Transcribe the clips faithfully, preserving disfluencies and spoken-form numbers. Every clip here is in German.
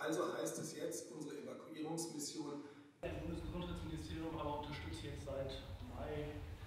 Also heißt es jetzt, unsere Evakuierungsmission. Das Bundesgesundheitsministerium aber unterstützt jetzt seit Mai.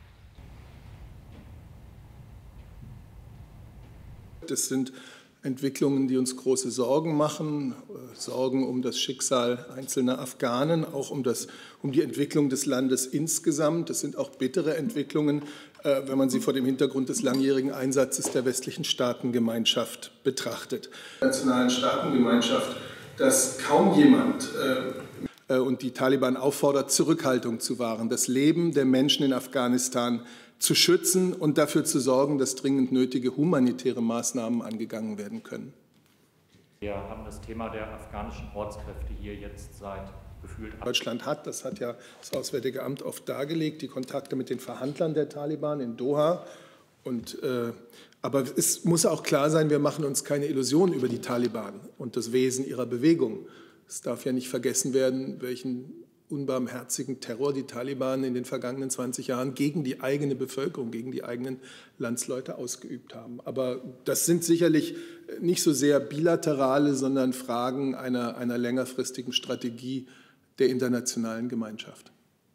Das sind Entwicklungen, die uns große Sorgen machen, Sorgen um das Schicksal einzelner Afghanen, auch um, das, um die Entwicklung des Landes insgesamt. Das sind auch bittere Entwicklungen, wenn man sie vor dem Hintergrund des langjährigen Einsatzes der westlichen Staatengemeinschaft betrachtet. Der nationalen Staatengemeinschaft, dass kaum jemand und die Taliban auffordert, Zurückhaltung zu wahren, das Leben der Menschen in Afghanistan zu schützen und dafür zu sorgen, dass dringend nötige humanitäre Maßnahmen angegangen werden können. Wir haben das Thema der afghanischen Ortskräfte hier jetzt seit gefühlt. Deutschland hat, das hat ja das Auswärtige Amt oft dargelegt, die Kontakte mit den Verhandlern der Taliban in Doha. Und, äh, aber es muss auch klar sein, wir machen uns keine Illusionen über die Taliban und das Wesen ihrer Bewegung. Es darf ja nicht vergessen werden, welchen unbarmherzigen Terror die Taliban in den vergangenen zwanzig Jahren gegen die eigene Bevölkerung, gegen die eigenen Landsleute ausgeübt haben. Aber das sind sicherlich nicht so sehr bilaterale, sondern Fragen einer, einer längerfristigen Strategie der internationalen Gemeinschaft.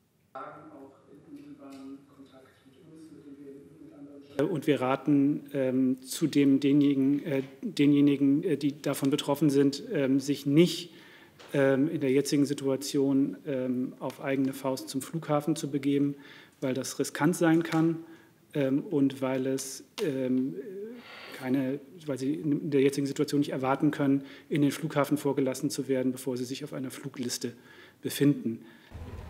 Und wir raten ähm, zudem denjenigen, äh, denjenigen, äh, die davon betroffen sind, ähm, sich nicht in der jetzigen Situation ähm, auf eigene Faust zum Flughafen zu begeben, weil das riskant sein kann ähm, und weil es ähm, keine, weil sie in der jetzigen Situation nicht erwarten können, in den Flughafen vorgelassen zu werden, bevor sie sich auf einer Flugliste befinden.